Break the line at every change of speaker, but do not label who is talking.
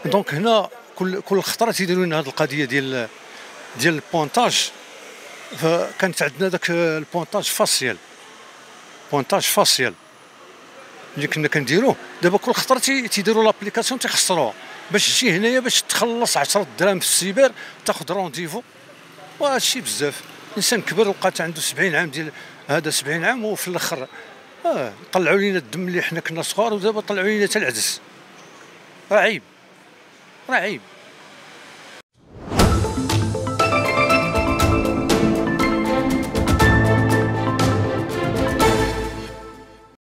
دونك هنا كل خطره تيديروا لنا هذه القضيه ديال البونتاج. فكانت عندنا داك البونتاج فاسيال، بونتاج فاسيال اللي كنا كنديروه. دابا كل خطره تيديروا لابليكاسيون تيخسروها، باش تجي هنايا باش تخلص 10 دراهم في السيبر تاخذ رونديفو، وهادشي بزاف. انسان كبر وبقات عنده 70 عام ديال هذا 70 عام وفي الاخر طلعوا لينا الدم اللي حنا كنا صغار، ودابا طلعوا لينا حتى العدس. راه عيب، راه عيب.